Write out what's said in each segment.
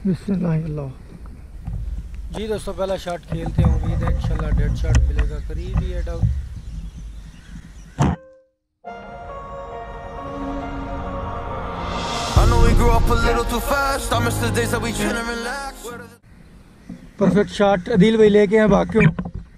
बिस्मिल्लाह। जी दोस्तों, पहला शॉट खेलते हैं, उम्मीद है इंशाल्लाह डेड शॉट मिलेगा, करीब ही है डाउट। परफेक्ट शॉट अदील भाई लेके हैं, भाग क्यों।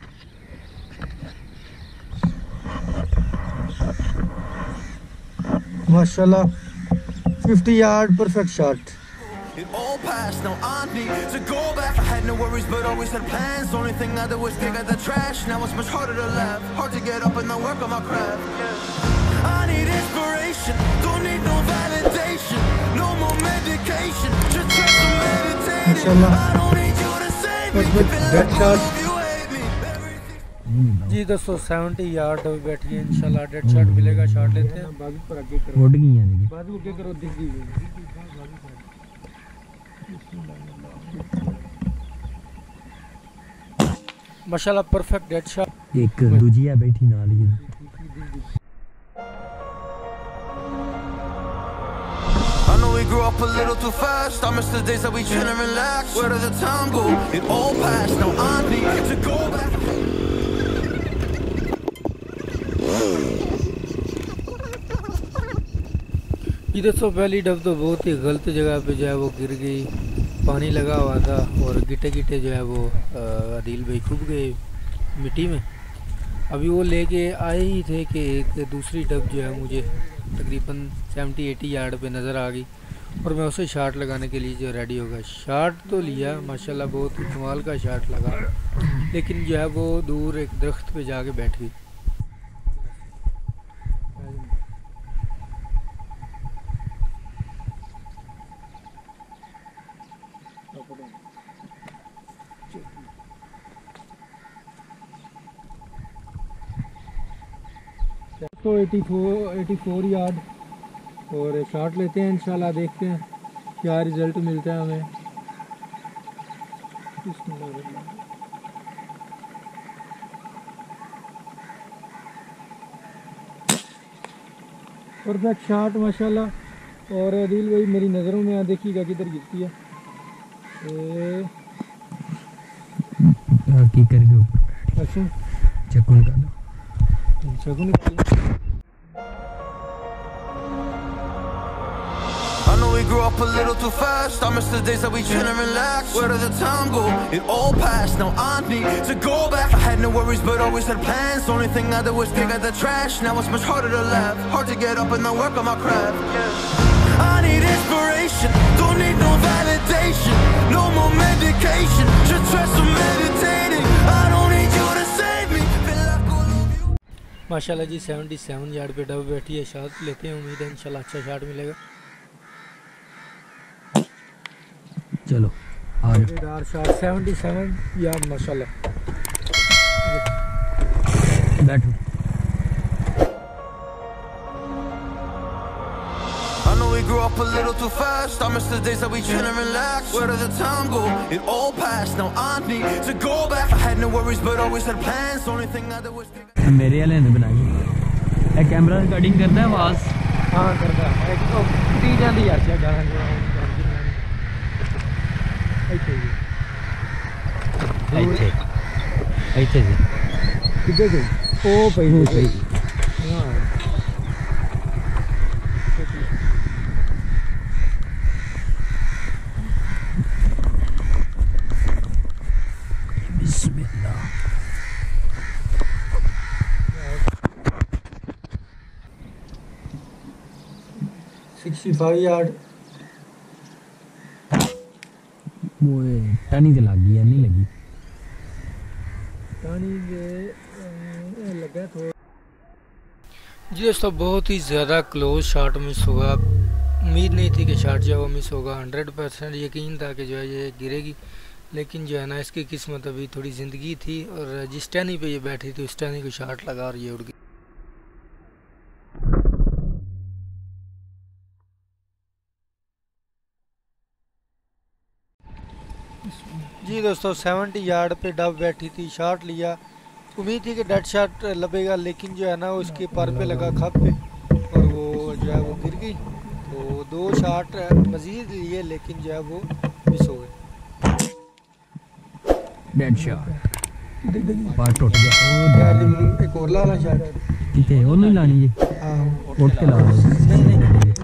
माशाल्लाह 50 yard perfect shot. It all passed, now I need to go back. I had no worries but always had plans. Only thing I did was dig out the trash. Now it's much harder to laugh, hard to get up and then work on my craft, yeah. I need inspiration, don't need no validation. No more medication, just try some meditating. I don't need you to save me, feel like I love you, hate me, everything. जी दोस्तों 70 yard बैठिए, इंशाल्लाह dead shot मिलेगा। Shot लेते हैं। बाजू पर आगे करो, उड़ गई है बाजू आगे करो, दिख गई। माशाल्लाह परफेक्ट डेड शॉट। एक दूजी है बैठी नाल ही। I know we grew up a little too fast. I miss the days that we chill and relax. Where did the time go? It all passed, now I need to go back. ये दोस्तों पहली dub तो बहुत ही गलत जगह पे जो है वो गिर गई, पानी लगा हुआ था और गिटे गिटे जो है वो अदील भाई खूब गए मिट्टी में। अभी वो लेके आए ही थे कि एक दूसरी डब जो है मुझे तकरीबन 70-80 यार्ड पे नज़र आ गई और मैं उसे शॉट लगाने के लिए जो रेडी होगा। शॉट तो लिया माशाल्लाह, बहुत ही कमाल का शॉट लगा, लेकिन जो है वो दूर एक दरख्त पे जाके बैठ गई। तो 84 यार्ड और शॉट लेते हैं, इंशाल्लाह देखते हैं क्या रिज़ल्ट मिलता है हमें। परफेक्ट शॉट माशाल्लाह। और अदील भाई मेरी नज़रों में देखिएगा किधर गिरती है। की करके ऊपर अच्छा चक्कू निकालो, चक्कू निकालो। I know we grew up a little too fast. I miss the days that we chill and relax. Where did the time go? It all passed, now I need to go back. I had no worries but always had plans. Only thing I did was dig out the trash. Now it's much harder to laugh, hard to get up and then work on my craft, yeah. I need inspiration, don't need no validation. No more medication, just try some meditating. I don't need you to save me, feel like I love you. माशाल्लाह जी 77 yard पे dub बैठी है। Shot लेते हैं, उम्मीद है इंशाल्लाह अच्छा शॉट मिलेगा। चलो मजेदार शॉट 77 यार्ड माशाल्लाह। बैठो। I know we grew up a little too fast. I miss the days that we chill and relax. Where did the time go? It all passed, now I need to go back. I had no worries but always had plans. Only thing I did was मेरे वाले ने बनाई है। Camera recording करता है आवाज? हाँ करता है। एक तो दी जाती है अच्छा गाना ऐसे जी किधर गई? ओ पहले बिस्मिल्लाह। 65 यार्ड। वो टानी तो लग गई है, नहीं लगी टानी लगा थोड़ा। जी दोस्तों बहुत ही ज़्यादा क्लोज शॉट मिस हुआ। उम्मीद नहीं थी कि शॉट जो है वो मिस होगा। 100% यकीन था कि जो है ये गिरेगी, लेकिन जो है ना इसकी किस्मत अभी थोड़ी ज़िंदगी थी और जिस टहनी पे ये बैठी थी उस टहनी को शॉट लगा और ये उड़ गई। जी दोस्तों 70 यार्ड पे डब बैठी थी, शॉट लिया, उम्मीद थी कि डेड शॉट लगेगा, लेकिन जो है ना वो इसके पर पे लगा, खप पे, और वो जो है वो गिर गई। तो 2 शॉट मजीद लिए लेकिन जो है वो मिस हो गए। डेड शॉट पार टूट गया। एक और ला शॉट कितने वो नहीं लानी जी। हां उठ के ला लो। नहीं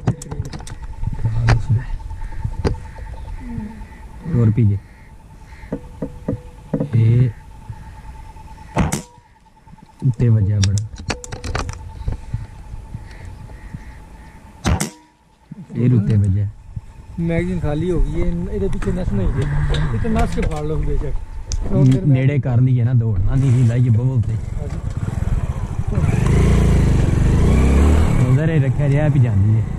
और पीजे ये उत्ते वजह बड़ा फिर उत्ते वजह मैगजीन खाली हो गई है। इधर पीछे नस नहीं है, इतने नस के फाड़ लो बेशक नेड़े कर ली है ना दौड़ना नहीं लाइए बोलते उधर ही रखा रहा भी जानी है।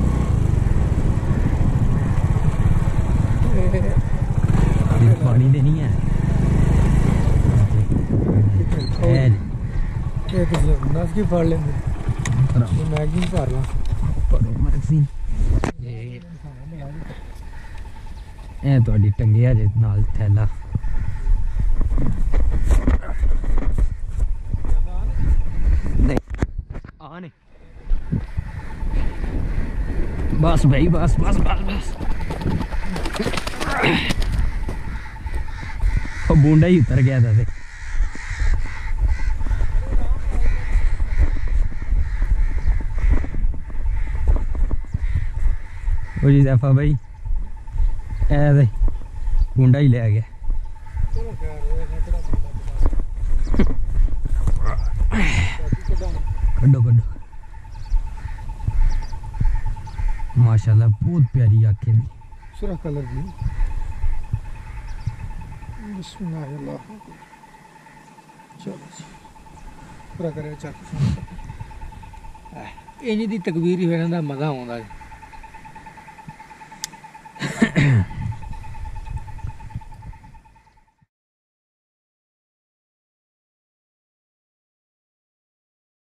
पानी दे नहीं है ये तो नस की फाड़ लेंगे। मैगजीन फाड़ ला मैगजीन ए ਤੁਹਾਡੀ ਟੰਗਿਆ ਜੇ ਨਾਲ ਥੈਲਾ नहीं आने बस भाई बस बस बस बस वो बूंदा ही उतर गया था वे। वो जी जैफा भाई ऐसे बूंदा ही ले गया। कड्डो कड्डो माशाल्लाह बहुत प्यारी आंखें भी सुरख कलर की। बिस्मिल्लाह चलो पूरा करे चल इंज दी तकबीर ही फिरन दा मजा आउंदा।